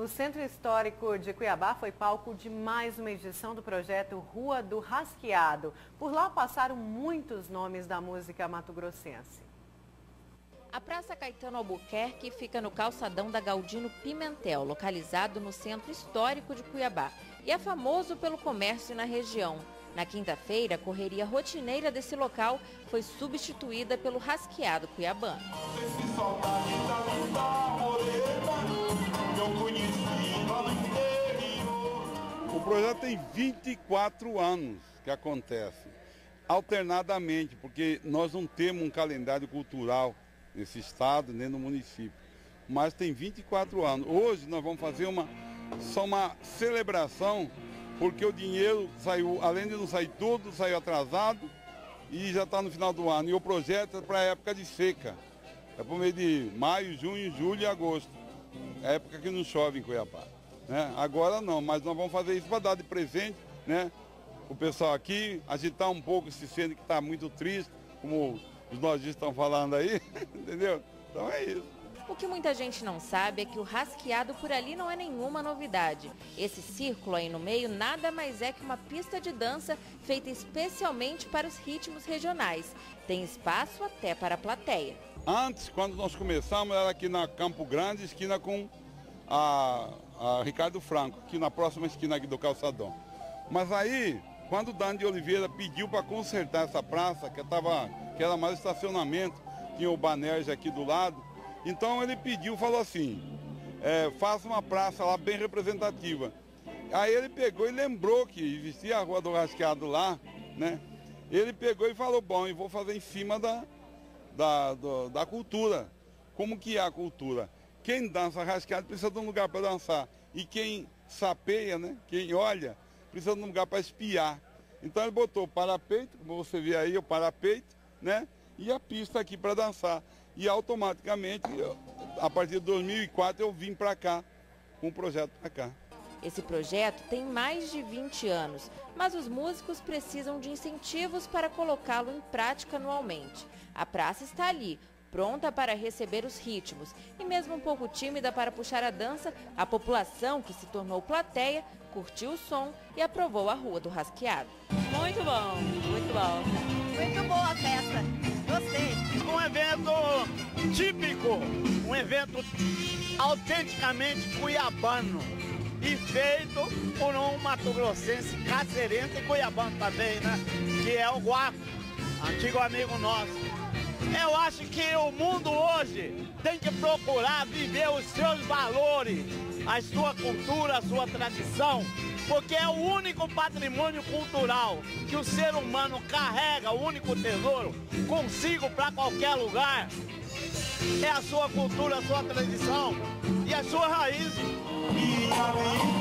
O Centro Histórico de Cuiabá foi palco de mais uma edição do projeto Rua do Rasqueado. Por lá passaram muitos nomes da música mato-grossense. A Praça Caetano Albuquerque fica no calçadão da Galdino Pimentel, localizado no Centro Histórico de Cuiabá, e é famoso pelo comércio na região. Na quinta-feira, a correria rotineira desse local foi substituída pelo rasqueado cuiabano. O projeto tem 24 anos que acontece, alternadamente, porque nós não temos um calendário cultural nesse estado, nem no município, mas tem 24 anos. Hoje nós vamos fazer só uma celebração, porque o dinheiro saiu, além de não sair tudo, saiu atrasado e já está no final do ano. E o projeto é para a época de seca, é para o mês de maio, junho, julho e agosto, é a época que não chove em Cuiabá. Né? Agora não, mas nós vamos fazer isso para dar de presente, né? O pessoal aqui, agitar um pouco esse centro que está muito triste, como os lojistas estão falando aí, entendeu? Então é isso. O que muita gente não sabe é que o rasqueado por ali não é nenhuma novidade. Esse círculo aí no meio nada mais é que uma pista de dança feita especialmente para os ritmos regionais. Tem espaço até para a plateia. Antes, quando nós começamos, era aqui na Campo Grande, esquina com a Ricardo Franco, aqui na próxima esquina aqui do calçadão. Mas aí, quando o Dani de Oliveira pediu para consertar essa praça, que era mais estacionamento, tinha o Banerj aqui do lado, então ele pediu, falou assim, faça uma praça lá bem representativa. Aí ele pegou e lembrou que existia a Rua do Rasqueado lá, né? Ele pegou e falou, bom, eu vou fazer em cima da cultura. Como que é a cultura? Quem dança rasqueado precisa de um lugar para dançar. E quem sapeia, né? Quem olha, precisa de um lugar para espiar. Então ele botou o parapeito, como você vê aí, o parapeito, né? E a pista aqui para dançar. E automaticamente, a partir de 2004, eu vim para cá, com o projeto para cá. Esse projeto tem mais de 20 anos, mas os músicos precisam de incentivos para colocá-lo em prática anualmente. A praça está ali, pronta para receber os ritmos. E mesmo um pouco tímida para puxar a dança, a população, que se tornou plateia, curtiu o som e aprovou a Rua do Rasqueado. Muito bom, muito bom. Muito boa a festa, gostei. Um evento típico, um evento autenticamente cuiabano e feito por um mato-grossense, cacerense e cuiabano também, né? Que é o Guaco, antigo amigo nosso. Eu acho que o mundo hoje tem que procurar viver os seus valores, a sua cultura, a sua tradição, porque é o único patrimônio cultural que o ser humano carrega, o único tesouro consigo para qualquer lugar. É a sua cultura, a sua tradição e as suas raízes.